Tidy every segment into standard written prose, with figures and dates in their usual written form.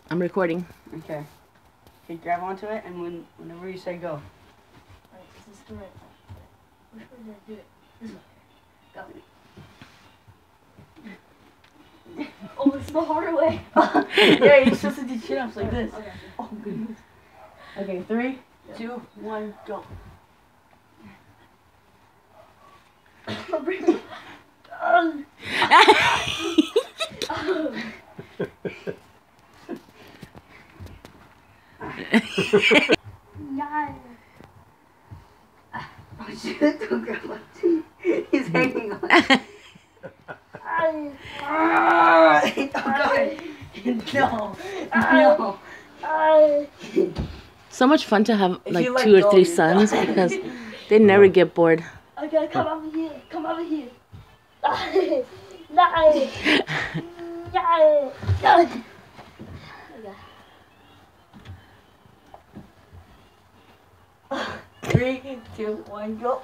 I'm recording. Okay. Okay, grab onto it, and whenever you say go. Alright, is this the right way? Which way did I do it? This way. Go. Oh, it's the harder way. Yeah, you're supposed to do chin-ups like this. Okay. Oh, goodness. Okay, 3, 2, 1, go. Yeah. Oh shit, don't grab my teeth. He's hanging on. Oh god. No. No. So much fun to have If like you let 2 or go, 3 you're sons done. because they never get bored. Okay, come over here. Come over here. No. No. No. Okay. 3, 2, 1, go.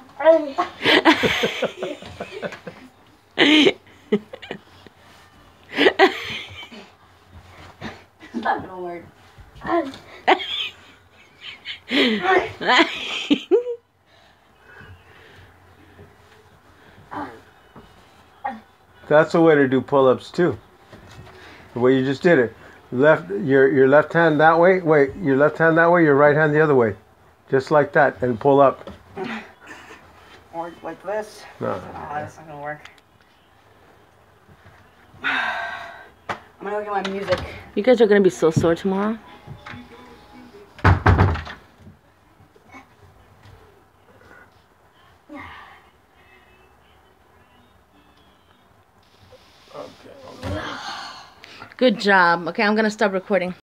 It's not gonna work. That's a way to do pull-ups too. The way you just did it. Your left hand that way. Wait, your left hand that way. Your right hand the other way. Just like that, and pull up. Or like this. No. Oh, that's not gonna work. I'm gonna look at my music. You guys are gonna be so sore tomorrow. Good job. Okay, I'm gonna stop recording.